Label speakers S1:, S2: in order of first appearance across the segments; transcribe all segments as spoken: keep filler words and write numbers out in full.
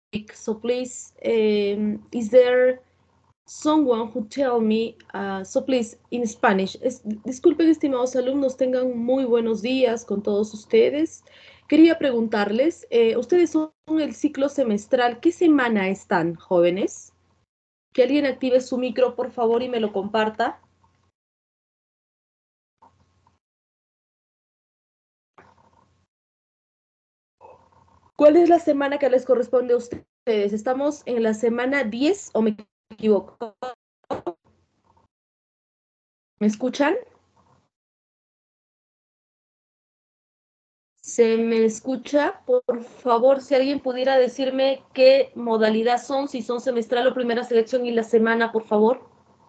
S1: So please, um, is there someone who tell me, uh, so please, in Spanish. Es- disculpen, estimados alumnos, tengan muy buenos días con todos ustedes. Quería preguntarles, eh, ustedes son el ciclo semestral, ¿qué semana están, jóvenes? Que alguien active su micro, por favor, y me lo comparta. ¿Cuál es la semana que les corresponde a ustedes? ¿Estamos en la semana diez o me equivoco? ¿Me escuchan? ¿Se me escucha? Por favor, si alguien pudiera decirme qué modalidad son, si son semestral o primera selección y la semana, por favor.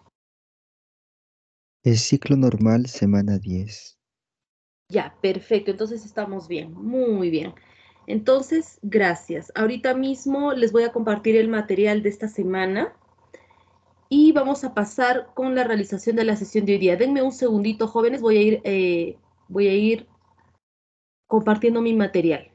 S2: El ciclo normal, semana diez.
S1: Ya, perfecto. Entonces estamos bien, muy bien. Entonces, gracias. Ahorita mismo les voy a compartir el material de esta semana y vamos a pasar con la realización de la sesión de hoy día. Denme un segundito, jóvenes, voy a ir, eh, voy a ir compartiendo mi material.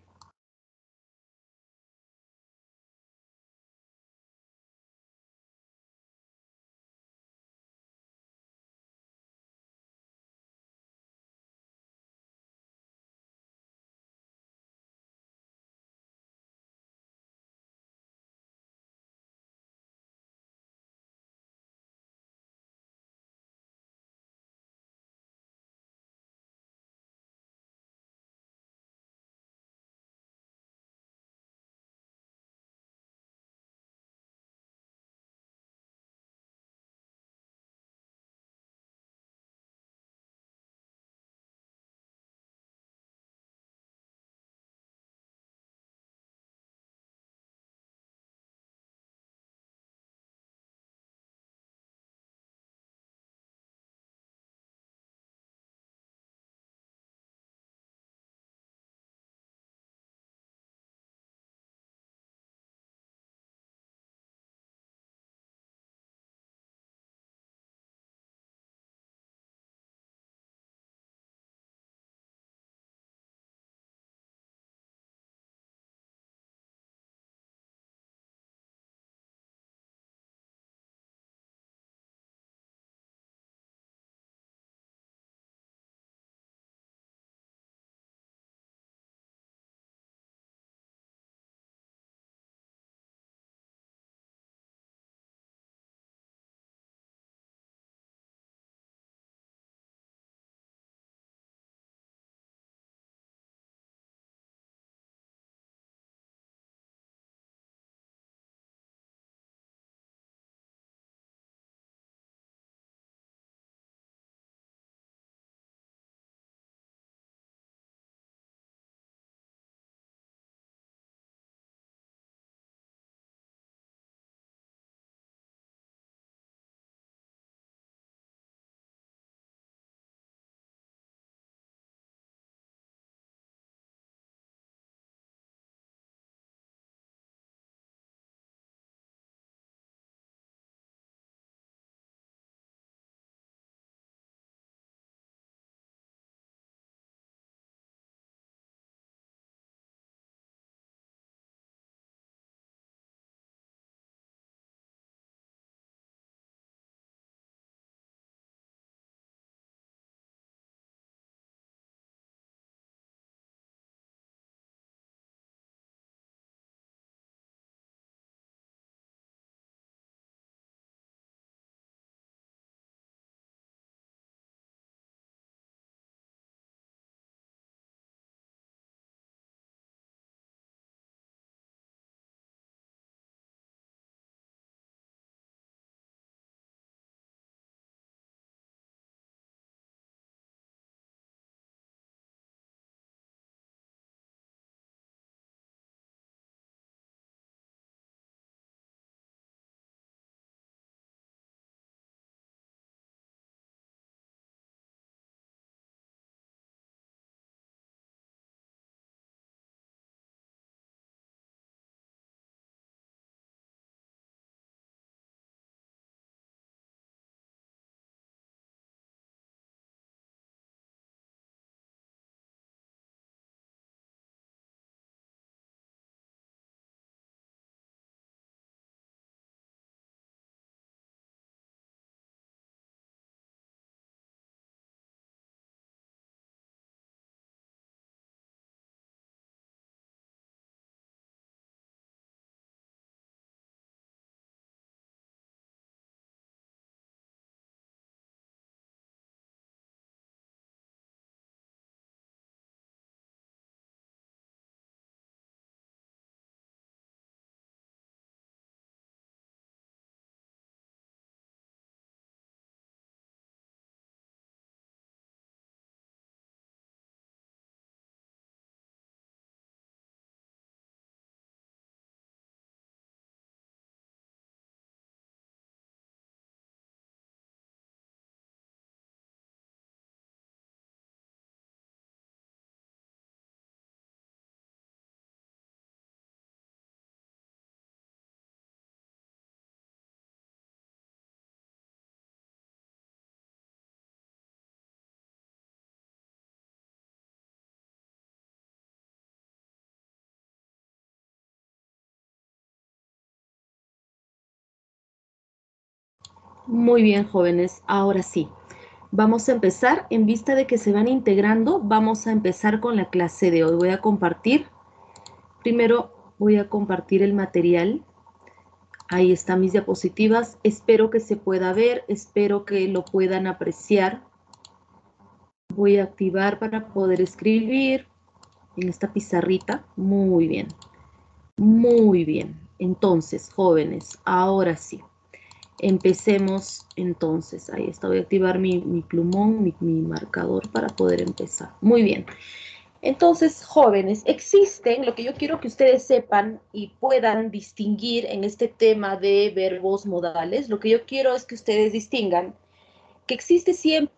S1: Muy bien, jóvenes. Ahora sí, vamos a empezar. En vista de que se van integrando, vamos a empezar con la clase de hoy. Voy a compartir. Primero voy a compartir el material. Ahí están mis diapositivas. Espero que se pueda ver, espero que lo puedan apreciar. Voy a activar para poder escribir en esta pizarrita. Muy bien, muy bien. Entonces, jóvenes, ahora sí. Empecemos entonces. Ahí está, voy a activar mi, mi plumón, mi, mi marcador para poder empezar. Muy bien. Entonces, jóvenes, existen, lo que yo quiero que ustedes sepan y puedan distinguir en este tema de verbos modales, lo que yo quiero es que ustedes distingan que existe siempre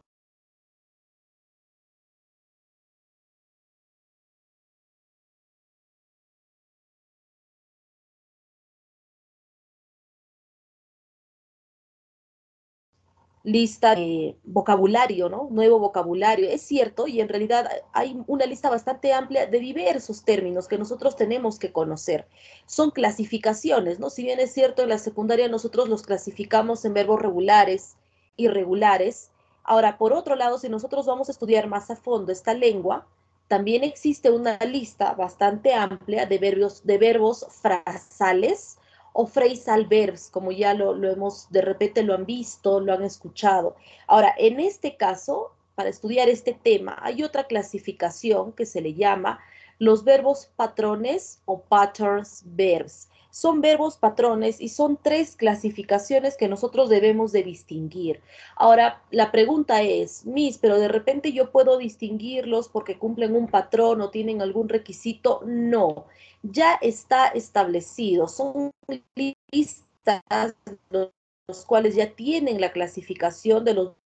S1: lista de vocabulario, ¿no? Nuevo vocabulario, es cierto, y en realidad hay una lista bastante amplia de diversos términos que nosotros tenemos que conocer. Son clasificaciones, ¿no? Si bien es cierto, en la secundaria nosotros los clasificamos en verbos regulares, irregulares. Ahora, por otro lado, si nosotros vamos a estudiar más a fondo esta lengua, también existe una lista bastante amplia de verbos, de verbos frasales o phrasal verbs, como ya lo, lo hemos, de repente lo han visto, lo han escuchado. Ahora, en este caso, para estudiar este tema, hay otra clasificación que se le llama los verbos patrones o patterns verbs. Son verbos patrones y son tres clasificaciones que nosotros debemos de distinguir. Ahora, la pregunta es, Miss, pero de repente yo puedo distinguirlos porque cumplen un patrón o tienen algún requisito. No, ya está establecido. Son listas los, los cuales ya tienen la clasificación de los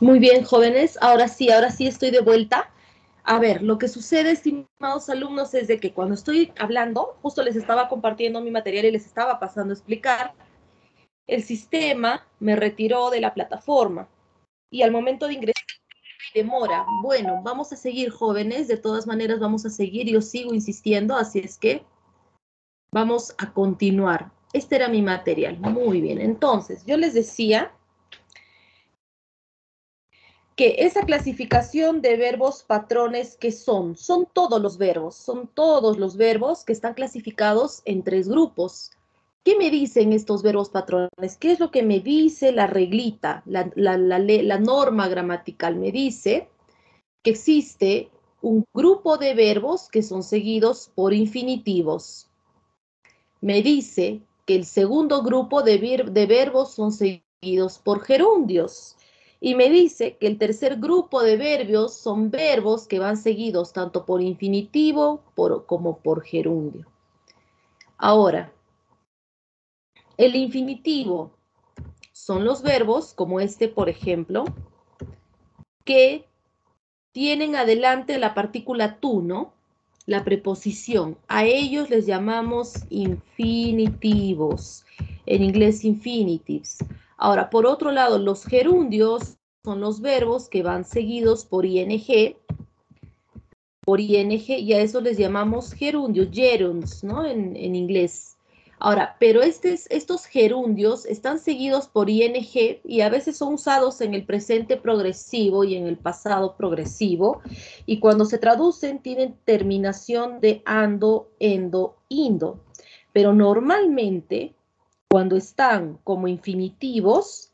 S1: Muy bien, jóvenes. Ahora sí, ahora sí estoy de vuelta. A ver, lo que sucede, estimados alumnos, es de que cuando estoy hablando, justo les estaba compartiendo mi material y les estaba pasando a explicar, el sistema me retiró de la plataforma y al momento de ingresar demora. Bueno, vamos a seguir, jóvenes. De todas maneras, vamos a seguir. Yo sigo insistiendo, así es que vamos a continuar. Este era mi material. Muy bien. Entonces, yo les decía que esa clasificación de verbos patrones, ¿qué son? Son todos los verbos, son todos los verbos que están clasificados en tres grupos. ¿Qué me dicen estos verbos patrones? ¿Qué es lo que me dice la reglita, la, la, la, la norma gramatical? Me dice que existe un grupo de verbos que son seguidos por infinitivos. Me dice que el segundo grupo de, ver de verbos son seguidos por gerundios. Y me dice que el tercer grupo de verbos son verbos que van seguidos tanto por infinitivo por, como por gerundio. Ahora, el infinitivo son los verbos, como este, por ejemplo, que tienen adelante la partícula tú, ¿no? La preposición. A ellos les llamamos infinitivos. En inglés, infinitives. Ahora, por otro lado, los gerundios son los verbos que van seguidos por ing. Por ing, y a eso les llamamos gerundios, gerunds, ¿no? En, en inglés. Ahora, pero estes, estos gerundios están seguidos por ing y a veces son usados en el presente progresivo y en el pasado progresivo. Y cuando se traducen tienen terminación de ando, endo, indo. Pero normalmente, cuando están como infinitivos,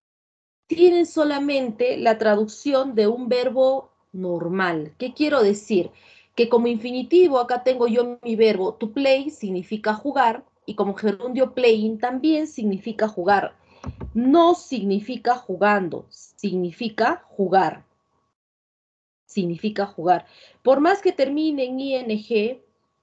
S1: tienen solamente la traducción de un verbo normal. ¿Qué quiero decir? Que como infinitivo acá tengo yo mi verbo to play, significa jugar, y como gerundio playing también significa jugar. No significa jugando, significa jugar. Significa jugar. Por más que termine en ing,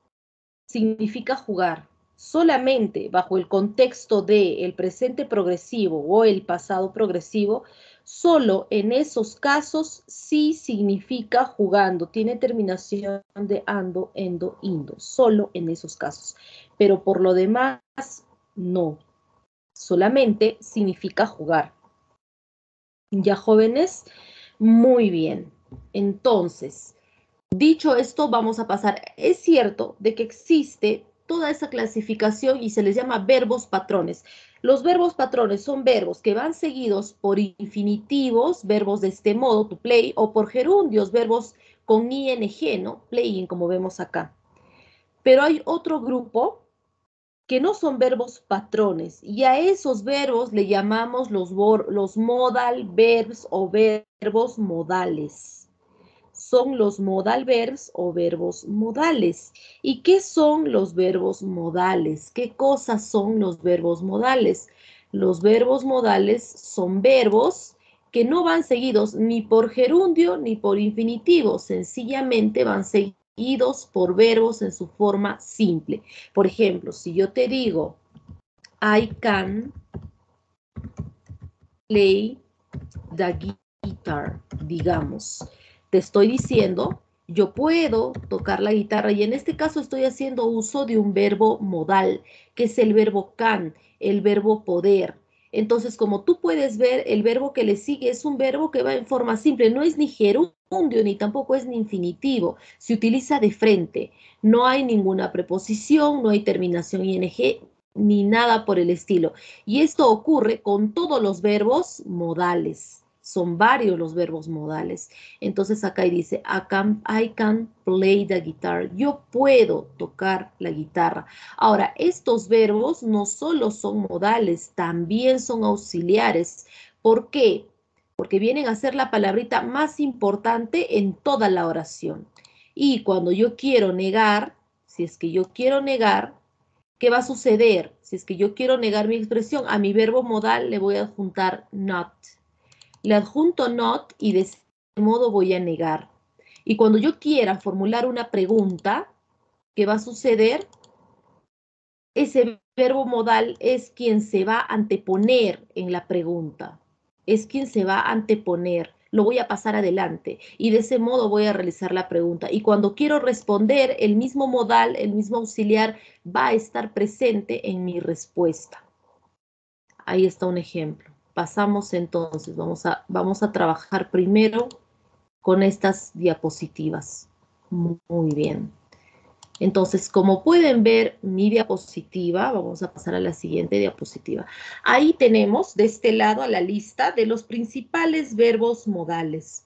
S1: significa jugar. Solamente bajo el contexto de el presente progresivo o el pasado progresivo, solo en esos casos sí significa jugando. Tiene terminación de ando, endo, indo. Solo en esos casos. Pero por lo demás, no. Solamente significa jugar. ¿Ya, jóvenes? Muy bien. Entonces, dicho esto, vamos a pasar. Es cierto de que existe toda esa clasificación y se les llama verbos patrones. Los verbos patrones son verbos que van seguidos por infinitivos, verbos de este modo, to play, o por gerundios, verbos con ing, ¿no? Playing, como vemos acá. Pero hay otro grupo que no son verbos patrones, y a esos verbos le llamamos los, los modal verbs o verbos modales. Son los modal verbs o verbos modales. ¿Y qué son los verbos modales? ¿Qué cosas son los verbos modales? Los verbos modales son verbos que no van seguidos ni por gerundio ni por infinitivo, sencillamente van seguidos por verbos en su forma simple. Por ejemplo, si yo te digo, I can play the guitar, digamos. Te estoy diciendo, yo puedo tocar la guitarra y en este caso estoy haciendo uso de un verbo modal, que es el verbo can, el verbo poder. Entonces, como tú puedes ver, el verbo que le sigue es un verbo que va en forma simple, no es ni gerundio ni tampoco es ni infinitivo, se utiliza de frente, no hay ninguna preposición, no hay terminación ing, ni nada por el estilo. Y esto ocurre con todos los verbos modales. Son varios los verbos modales. Entonces acá dice, I can, I can play the guitar. Yo puedo tocar la guitarra. Ahora, estos verbos no solo son modales, también son auxiliares. ¿Por qué? Porque vienen a ser la palabrita más importante en toda la oración. Y cuando yo quiero negar, si es que yo quiero negar, ¿qué va a suceder? Si es que yo quiero negar mi expresión, a mi verbo modal le voy a adjuntar not. Le adjunto not y de ese modo voy a negar. Y cuando yo quiera formular una pregunta, ¿qué va a suceder? Ese verbo modal es quien se va a anteponer en la pregunta. es quien se va a anteponer, lo voy a pasar adelante y de ese modo voy a realizar la pregunta. Y cuando quiero responder, el mismo modal, el mismo auxiliar va a estar presente en mi respuesta. Ahí está un ejemplo. Pasamos entonces, vamos a, vamos a trabajar primero con estas diapositivas. Muy bien. Entonces, como pueden ver mi diapositiva, vamos a pasar a la siguiente diapositiva. Ahí tenemos de este lado a la lista de los principales verbos modales.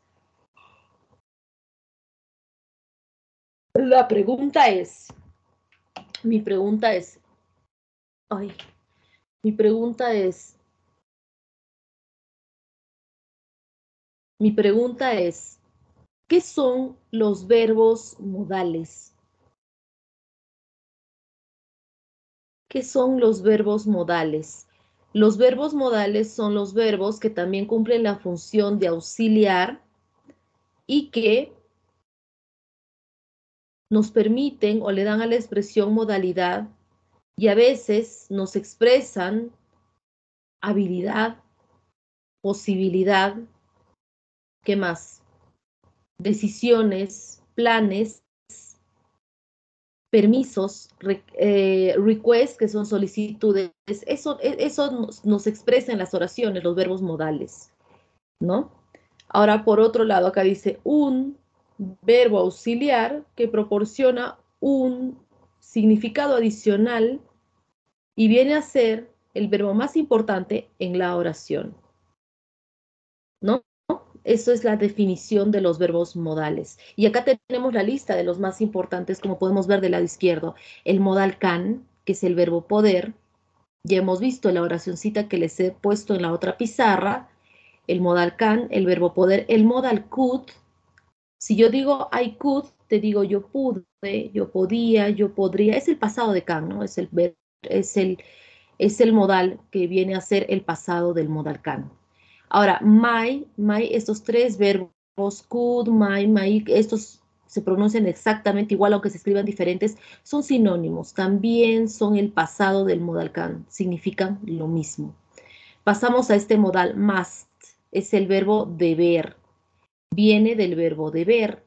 S1: La pregunta es, mi pregunta es, ay, mi pregunta es, mi pregunta es, ¿qué son los verbos modales? ¿Qué son los verbos modales? Los verbos modales son los verbos que también cumplen la función de auxiliar y que nos permiten o le dan a la expresión modalidad y a veces nos expresan habilidad, posibilidad, ¿qué más? Decisiones, planes, permisos, re, eh, requests, que son solicitudes. Eso, eso nos, nos expresa en las oraciones, los verbos modales, ¿no? Ahora, por otro lado, acá dice un verbo auxiliar que proporciona un significado adicional y viene a ser el verbo más importante en la oración, ¿no? Eso es la definición de los verbos modales. Y acá tenemos la lista de los más importantes, como podemos ver del lado izquierdo. El modal can, que es el verbo poder. Ya hemos visto la oracioncita que les he puesto en la otra pizarra. El modal can, el verbo poder. El modal could. Si yo digo I could, te digo yo pude, yo podía, yo podría. Es el pasado de can, ¿no? Es el, es el, es el modal que viene a ser el pasado del modal can. Ahora, my, my, estos tres verbos, could, my, my, estos se pronuncian exactamente igual, aunque se escriban diferentes, son sinónimos. También son el pasado del modal can, significan lo mismo. Pasamos a este modal must, es el verbo deber. Viene del verbo deber.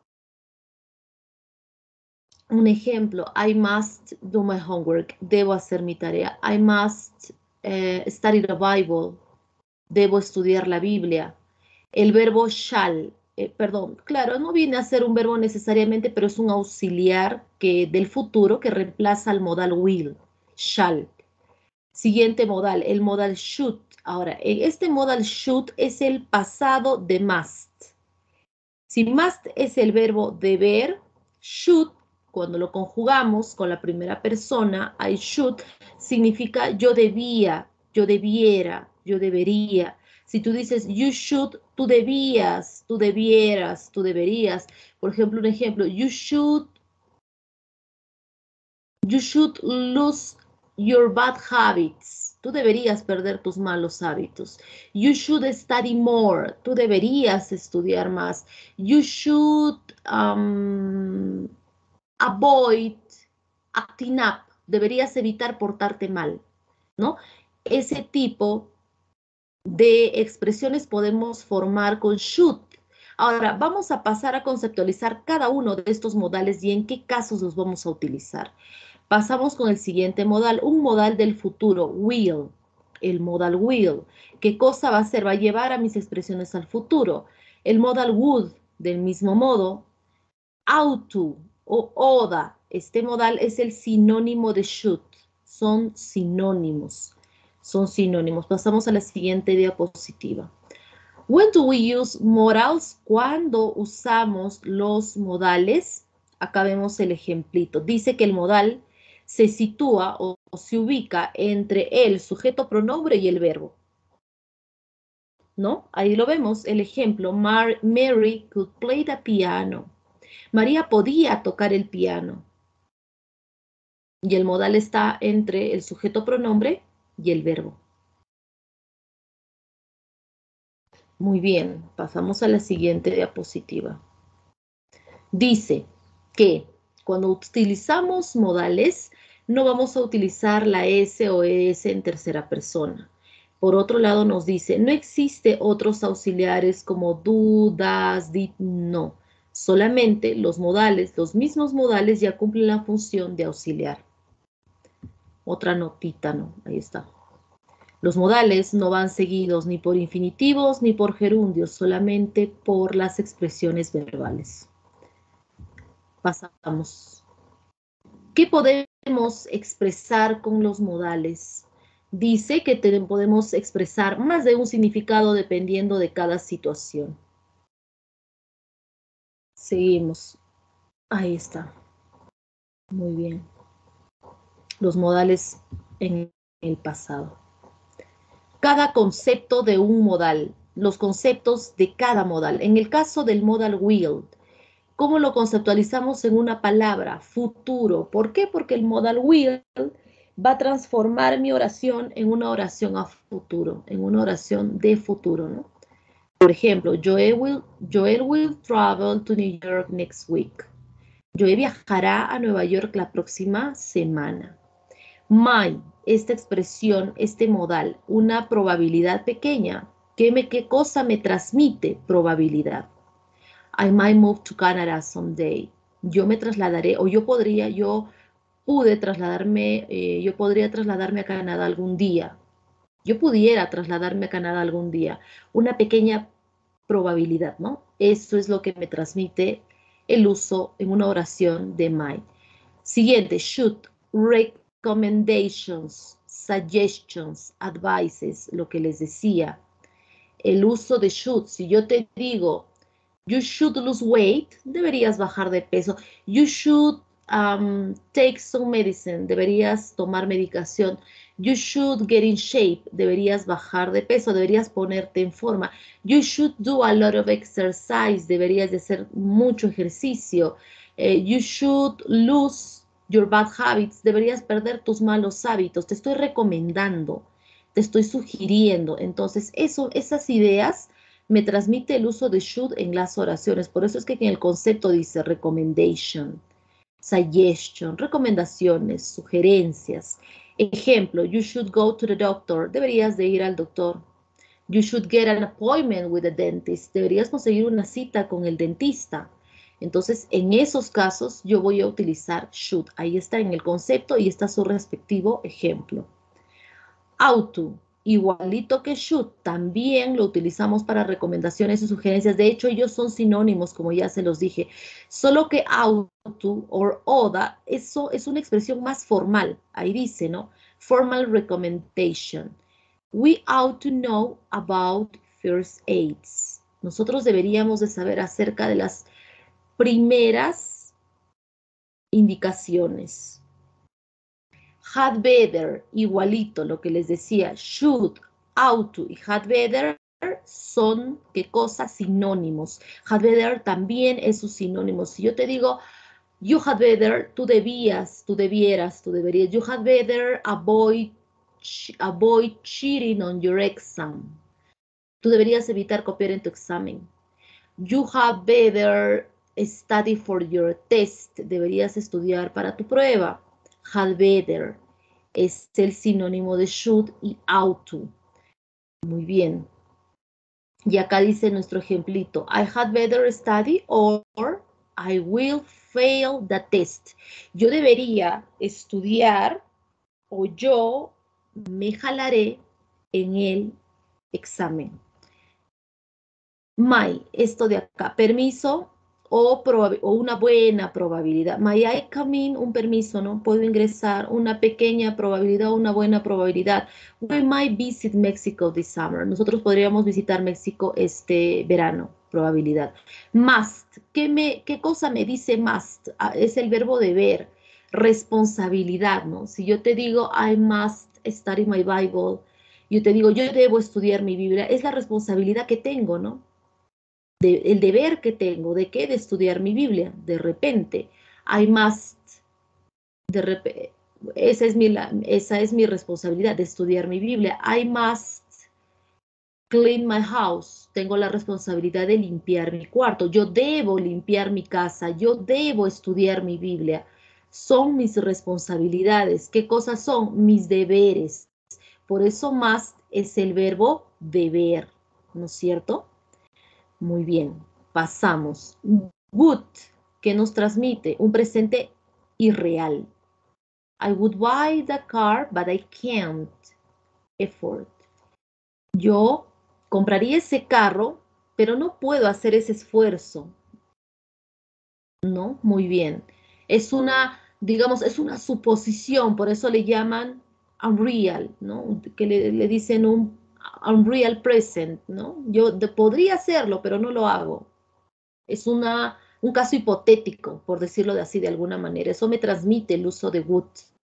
S1: Un ejemplo, I must do my homework, debo hacer mi tarea. I must uh, study the Bible, debo estudiar la Biblia. El verbo shall, eh, perdón, claro, no viene a ser un verbo necesariamente, pero es un auxiliar que, del futuro que reemplaza al modal will, shall. Siguiente modal, el modal should. Ahora, este modal should es el pasado de must. Si must es el verbo deber, should, cuando lo conjugamos con la primera persona, I should, significa yo debía, yo debiera, yo debería. Si tú dices you should, tú debías, tú debieras, tú deberías. Por ejemplo, un ejemplo, you should, you should lose your bad habits. Tú deberías perder tus malos hábitos. You should study more. Tú deberías estudiar más. You should um, avoid acting up. Deberías evitar portarte mal, ¿no? Ese tipo de expresiones podemos formar con should. Ahora, vamos a pasar a conceptualizar cada uno de estos modales y en qué casos los vamos a utilizar. Pasamos con el siguiente modal, un modal del futuro, will, el modal will. ¿Qué cosa va a hacer? Va a llevar a mis expresiones al futuro. El modal would, del mismo modo, ought to o oughta. Este modal es el sinónimo de should. Son sinónimos. Son sinónimos. Pasamos a la siguiente diapositiva. When do we use modals? ¿Cuándo usamos los modales? Acá vemos el ejemplito. Dice que el modal se sitúa o, o se ubica entre el sujeto pronombre y el verbo, ¿no? Ahí lo vemos, el ejemplo. Mar Mary could play the piano. María podía tocar el piano. Y el modal está entre el sujeto pronombre y el verbo. Muy bien, pasamos a la siguiente diapositiva. Dice que cuando utilizamos modales, no vamos a utilizar la S o ES en tercera persona. Por otro lado nos dice, no existe otros auxiliares como do, das, did, no. Solamente los modales, los mismos modales ya cumplen la función de auxiliar. Otra notita, ¿no? Ahí está. Los modales no van seguidos ni por infinitivos ni por gerundios, solamente por las expresiones verbales. Pasamos. ¿Qué podemos expresar con los modales? Dice que te, podemos expresar más de un significado dependiendo de cada situación. Seguimos. Ahí está. Muy bien. Los modales en el pasado. Cada concepto de un modal. Los conceptos de cada modal. En el caso del modal will, ¿cómo lo conceptualizamos en una palabra? Futuro. ¿Por qué? Porque el modal will va a transformar mi oración en una oración a futuro, en una oración de futuro, ¿no? Por ejemplo, Joel will, Joel will travel to New York next week. Joel viajará a Nueva York la próxima semana. My, esta expresión, este modal, una probabilidad pequeña. ¿Qué, me, qué cosa me transmite? Probabilidad. I might move to Canada someday. Yo me trasladaré, o yo podría, yo pude trasladarme, eh, yo podría trasladarme a Canadá algún día. Yo pudiera trasladarme a Canadá algún día. Una pequeña probabilidad, ¿no? Eso es lo que me transmite el uso en una oración de might. Siguiente, should, recommendations, suggestions, advices, lo que les decía. El uso de should, si yo te digo, you should lose weight, deberías bajar de peso. You should um, take some medicine, deberías tomar medicación. You should get in shape, deberías bajar de peso, deberías ponerte en forma. You should do a lot of exercise, deberías de hacer mucho ejercicio. Uh, you should lose your bad habits, deberías perder tus malos hábitos. Te estoy recomendando, te estoy sugiriendo. Entonces, eso, esas ideas me transmite el uso de should en las oraciones. Por eso es que en el concepto dice recommendation, suggestion, recomendaciones, sugerencias. Ejemplo, you should go to the doctor. Deberías de ir al doctor. You should get an appointment with a dentist. Deberías conseguir una cita con el dentista. Entonces, en esos casos, yo voy a utilizar should. Ahí está en el concepto y está su respectivo ejemplo. Auto, igualito que should, también lo utilizamos para recomendaciones y sugerencias. De hecho, ellos son sinónimos, como ya se los dije. Solo que auto o oda, eso es una expresión más formal. Ahí dice, ¿no? Formal recommendation. We ought to know about first aids. Nosotros deberíamos de saber acerca de las primeras indicaciones. Had better, igualito, lo que les decía, should, ought to y had better son, ¿qué cosa? Sinónimos. Had better también es sus sinónimos. Si yo te digo, you had better, tú debías, tú debieras, tú deberías. You had better avoid, avoid cheating on your exam. Tú deberías evitar copiar en tu examen. You had better study for your test. Deberías estudiar para tu prueba. Had better es el sinónimo de should y ought to. Muy bien. Y acá dice nuestro ejemplito. I had better study or I will fail the test. Yo debería estudiar o yo me jalaré en el examen. My, esto de acá, permiso o, o una buena probabilidad. May I come in, un permiso, ¿no? Puedo ingresar, una pequeña probabilidad o una buena probabilidad. We might visit Mexico this summer. Nosotros podríamos visitar México este verano, probabilidad. Must, ¿qué, me, qué cosa me dice must? Ah, es el verbo deber, responsabilidad, ¿no? Si yo te digo I must study my Bible, yo te digo yo debo estudiar mi Biblia, es la responsabilidad que tengo, ¿no? De, el deber que tengo, ¿de qué? De estudiar mi Biblia. De repente, I must, de repente, esa es, mi, esa es mi responsabilidad, de estudiar mi Biblia. I must clean my house. Tengo la responsabilidad de limpiar mi cuarto. Yo debo limpiar mi casa. Yo debo estudiar mi Biblia. Son mis responsabilidades. ¿Qué cosas son? Mis deberes. Por eso must
S3: es el verbo beber, ¿no es cierto? Muy bien, pasamos. Would, que nos transmite un presente irreal. I would buy the car, but I can't afford. Yo compraría ese carro, pero no puedo hacer ese esfuerzo. ¿No? Muy bien. Es una, digamos, es una suposición, por eso le llaman unreal, ¿no? Que le, le dicen un unreal present, ¿no? Yo de- podría hacerlo, pero no lo hago. Es una, un caso hipotético, por decirlo de así de alguna manera. Eso me transmite el uso de would.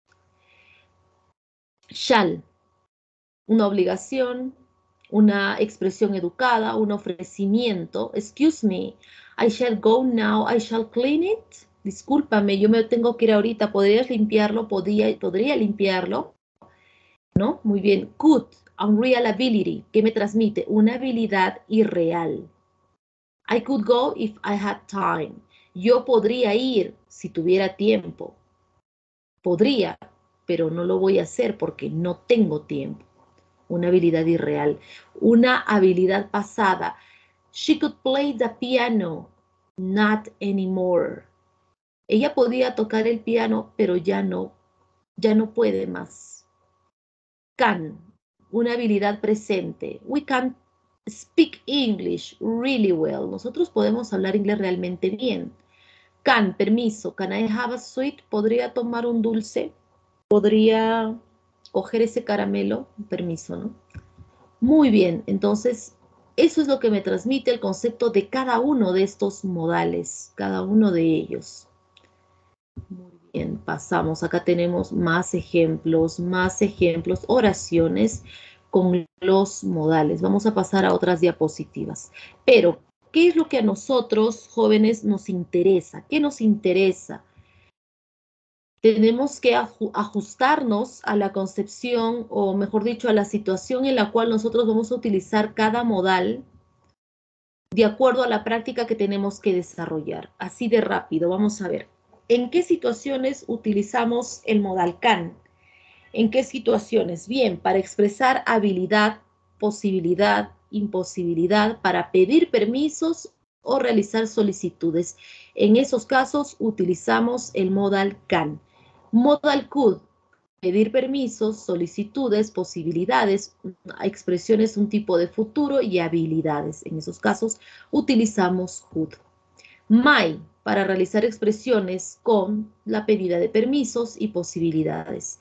S3: Shall, una obligación, una expresión educada, un ofrecimiento. Excuse me, I shall go now, I shall clean it. Discúlpame, yo me tengo que ir ahorita, ¿podrías limpiarlo? Podría, podría limpiarlo, ¿no? Muy bien. Could, unreal ability, que me transmite una habilidad irreal. I could go if I had time. Yo podría ir si tuviera tiempo. Podría, pero no lo voy a hacer porque no tengo tiempo. Una habilidad irreal, una habilidad pasada. She could play the piano, not anymore. Ella podía tocar el piano, pero ya no, ya no puede más. Can, una habilidad presente. We can speak English really well. Nosotros podemos hablar inglés realmente bien. Can, permiso. Can I have a sweet? ¿Podría tomar un dulce? ¿Podría coger ese caramelo? Permiso, ¿no? Muy bien, entonces eso es lo que me transmite el concepto de cada uno de estos modales, cada uno de ellos. Muy bien, pasamos. Acá tenemos más ejemplos, más ejemplos, oraciones con los modales. Vamos a pasar a otras diapositivas. Pero, ¿qué es lo que a nosotros, jóvenes, nos interesa? ¿Qué nos interesa? Tenemos que ajustarnos a la concepción, o mejor dicho, a la situación en la cual nosotros vamos a utilizar cada modal de acuerdo a la práctica que tenemos que desarrollar. Así de rápido, vamos a ver. ¿En qué situaciones utilizamos el modal can? ¿En qué situaciones? Bien, para expresar habilidad, posibilidad, imposibilidad, para pedir permisos o realizar solicitudes. En esos casos utilizamos el modal can. Modal could, pedir permisos, solicitudes, posibilidades, expresiones, un tipo de futuro y habilidades. En esos casos utilizamos could. Might, para realizar expresiones con la pedida de permisos y posibilidades.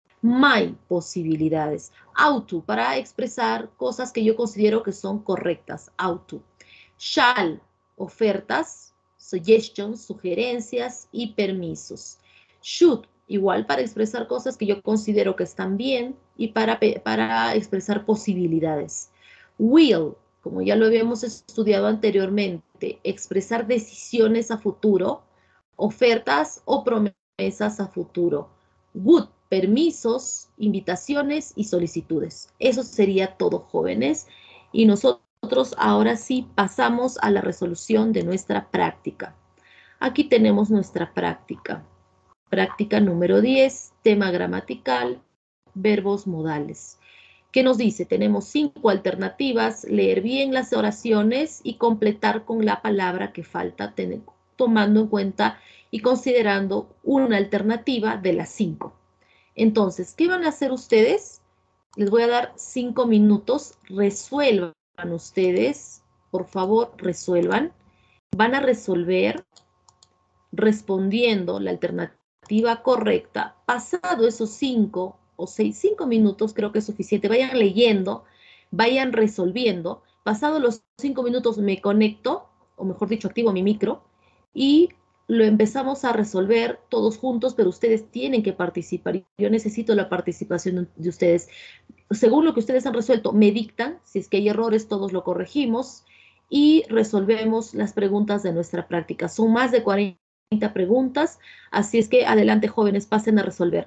S3: My, posibilidades. Auto, para expresar cosas que yo considero que son correctas. Auto. Shall, ofertas, suggestions, sugerencias y permisos. Should, igual para expresar cosas que yo considero que están bien y para, para expresar posibilidades. Will, como ya lo habíamos estudiado anteriormente, expresar decisiones a futuro, ofertas o promesas a futuro. Would, permisos, invitaciones y solicitudes. Eso sería todo, jóvenes. Y nosotros ahora sí pasamos a la resolución de nuestra práctica. Aquí tenemos nuestra práctica. Práctica número diez, tema gramatical, verbos modales. ¿Qué nos dice? Tenemos cinco alternativas, leer bien las oraciones y completar con la palabra que falta, tomando en cuenta y considerando una alternativa de las cinco. Entonces, ¿qué van a hacer ustedes? Les voy a dar cinco minutos. Resuelvan ustedes, por favor, resuelvan. Van a resolver respondiendo la alternativa correcta. Pasado esos cinco o seis, cinco minutos, creo que es suficiente. Vayan leyendo, vayan resolviendo. Pasado los cinco minutos me conecto, o mejor dicho, activo mi micro y lo empezamos a resolver todos juntos, pero ustedes tienen que participar. Yo necesito la participación de ustedes. Según lo que ustedes han resuelto, me dictan. Si es que hay errores, todos lo corregimos y resolvemos las preguntas de nuestra práctica. Son más de cuarenta preguntas, así es que adelante, jóvenes, pasen a resolver.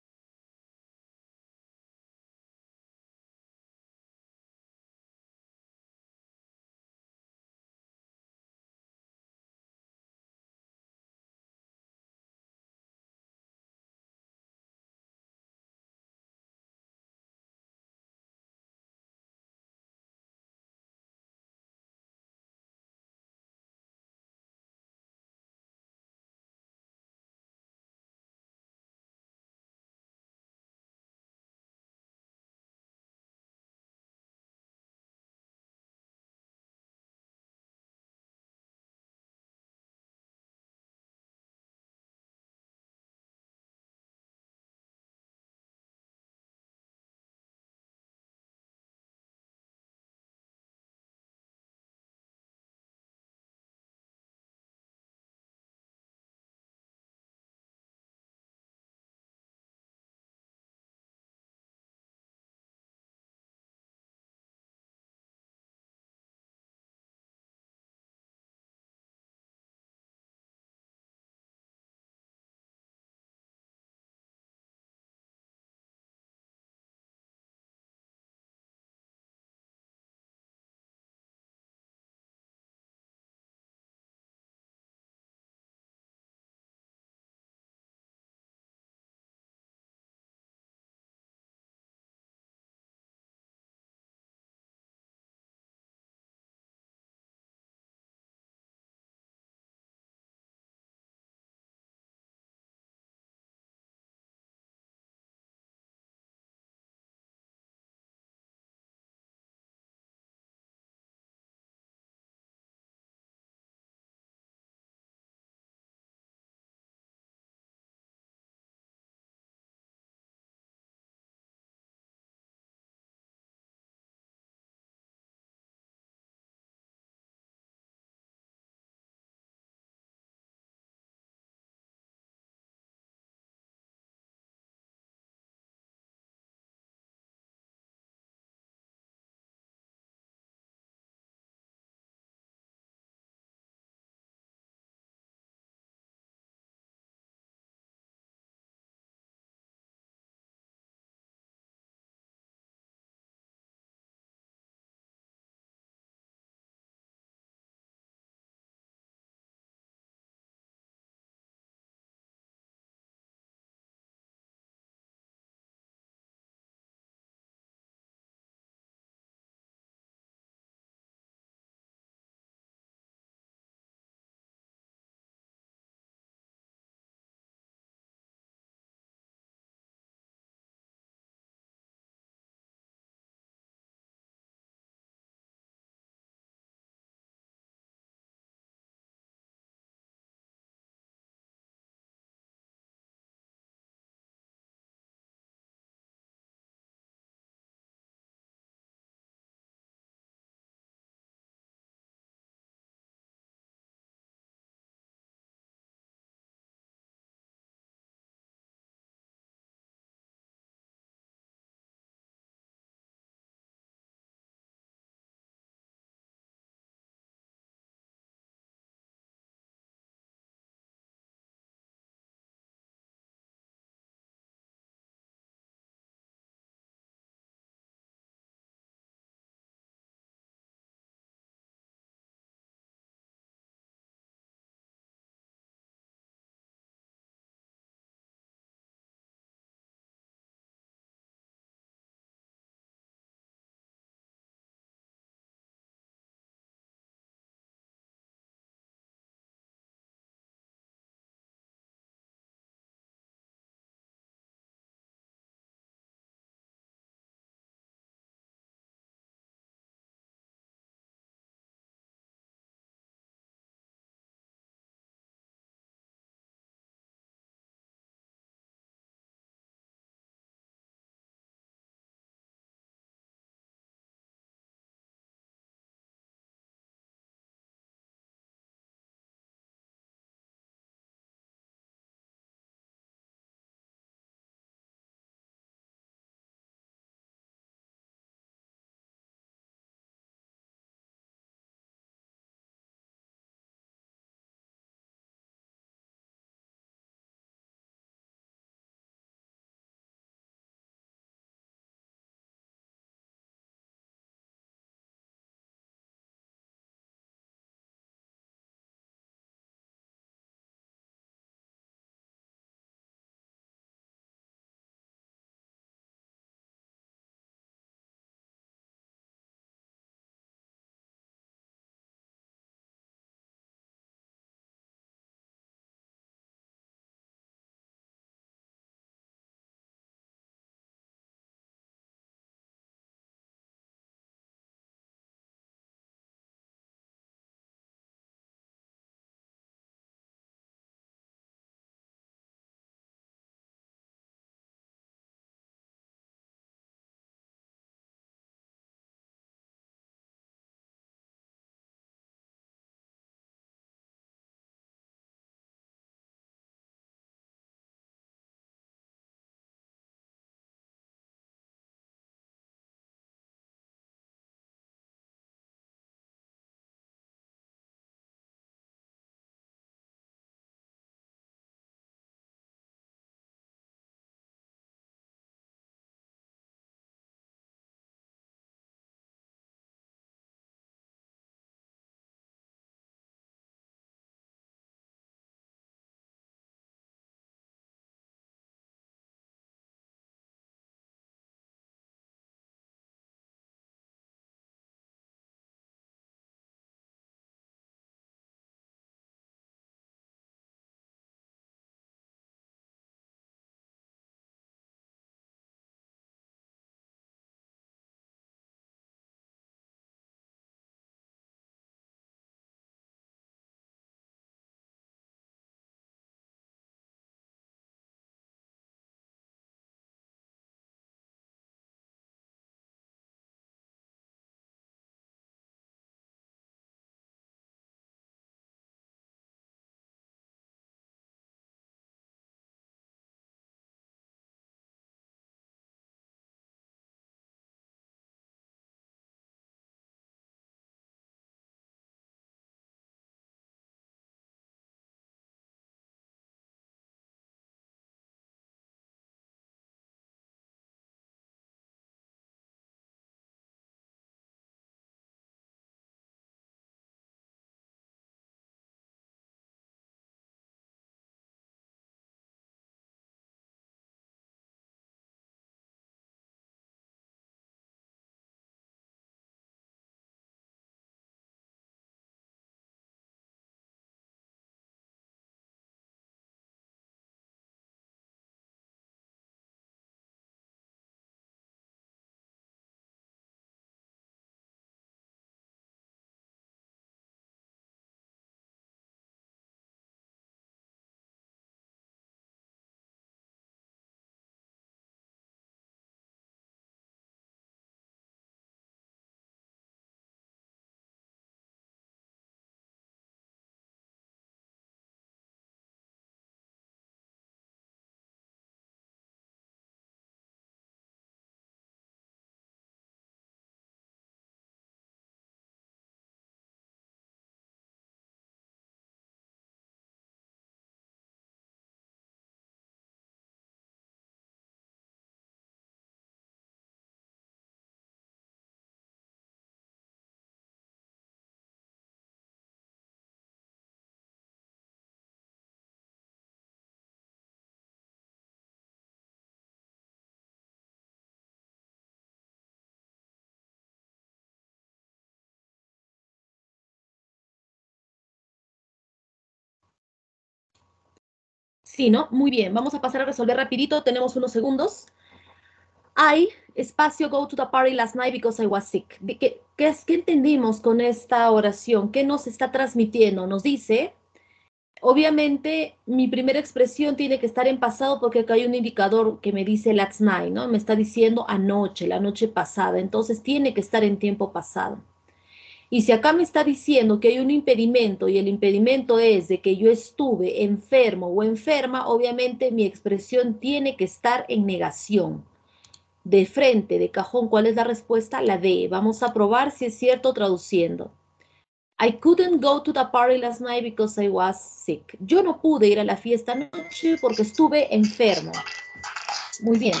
S3: Sí, ¿no? Muy bien, vamos a pasar a resolver rapidito, tenemos unos segundos. I, espacio, go to the party last night because I was sick. ¿Qué, qué, es, ¿Qué entendimos con esta oración? ¿Qué nos está transmitiendo? Nos dice, obviamente, mi primera expresión tiene que estar en pasado porque acá hay un indicador que me dice last night, ¿no? Me está diciendo anoche, la noche pasada, entonces tiene que estar en tiempo pasado. Y si acá me está diciendo que hay un impedimento y el impedimento es de que yo estuve enfermo o enferma, obviamente mi expresión tiene que estar en negación. De frente, de cajón, ¿cuál es la respuesta? La D. Vamos a probar si es cierto traduciendo. I couldn't go to the party last night because I was sick. Yo no pude ir a la fiesta anoche porque estuve enfermo. Muy bien.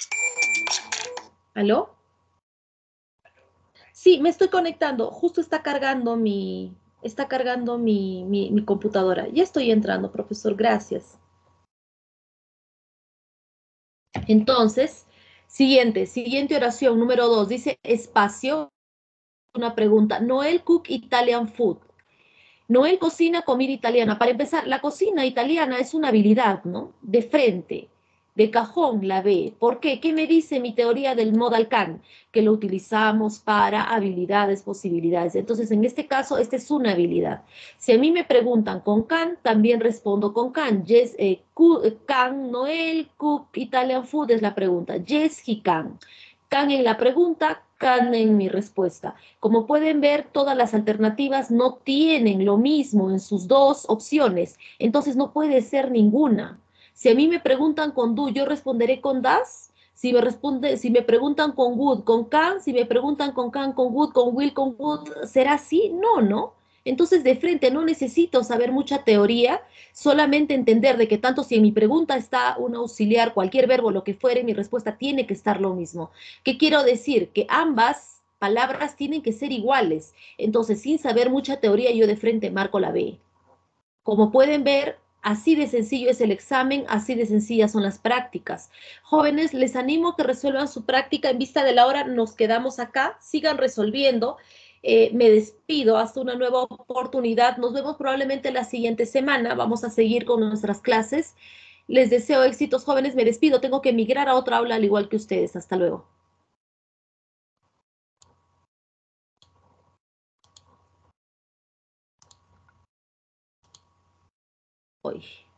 S3: ¿Aló? Sí, me estoy conectando. Justo está cargando mi, está cargando mi, mi, mi computadora. Ya estoy entrando, profesor. Gracias. Entonces, siguiente, siguiente oración, número dos. Dice espacio, una pregunta. Noel cook Italian food. Noel cocina comida italiana. Para empezar, la cocina italiana es una habilidad, ¿no? De frente, de cajón la ve. ¿Por qué? ¿Qué me dice mi teoría del modal can? Que lo utilizamos para habilidades, posibilidades. Entonces, en este caso, esta es una habilidad. Si a mí me preguntan con can, también respondo con can. Yes, eh, can, Noel, cook, Italian food es la pregunta. Yes, he can. Can en la pregunta, can en mi respuesta. Como pueden ver, todas las alternativas no tienen lo mismo en sus dos opciones, entonces no puede ser ninguna. Si a mí me preguntan con do, yo responderé con das. Si me, responde, si me preguntan con would, con can. Si me preguntan con can, con would, con will, con would, ¿será así? No, ¿no? Entonces, de frente, no necesito saber mucha teoría, solamente entender de que tanto si en mi pregunta está un auxiliar, cualquier verbo, lo que fuere, mi respuesta tiene que estar lo mismo. ¿Qué quiero decir? Que ambas palabras tienen que ser iguales. Entonces, sin saber mucha teoría, yo de frente marco la B. Como pueden ver, así de sencillo es el examen, así de sencillas son las prácticas. Jóvenes, les animo a que resuelvan su práctica. En vista de la hora, nos quedamos acá. Sigan resolviendo. Eh, me despido hasta una nueva oportunidad. Nos vemos probablemente la siguiente semana. Vamos a seguir con nuestras clases. Les deseo éxitos, jóvenes. Me despido. Tengo que migrar a otra aula al igual que ustedes. Hasta luego. Hoy.